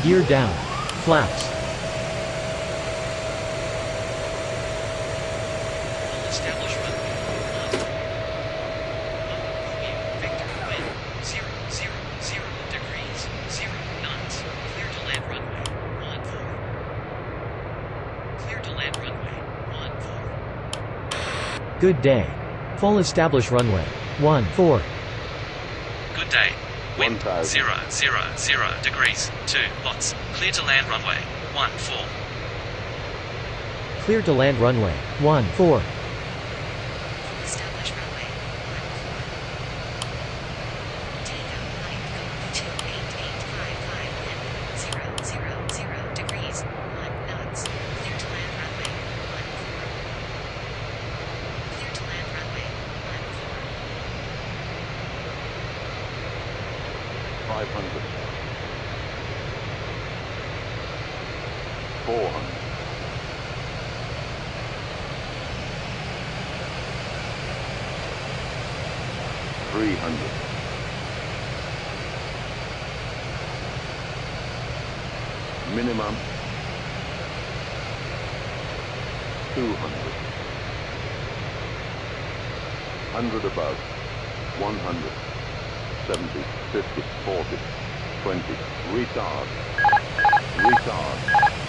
Gear down. Flaps. Establish runway 1. Victor, wind 0, 0, 0 degrees, 0 knots. Clear to land runway 14. Clear to land runway 14. Good day. Full establish runway 14. Good day. Wind 1000. 0, 0, 0 degrees, 2 knots. Clear to land runway 14. Clear to land runway 14. Establish runway 14. Takeoff height to 8855 wind 0, 0, 0 degrees, 1 knots. Clear to land runway 14. Clear to land runway 14. 500. 400. 300. 200. 100 above. 100. 70, 50, 40, 20. Retard. Retard.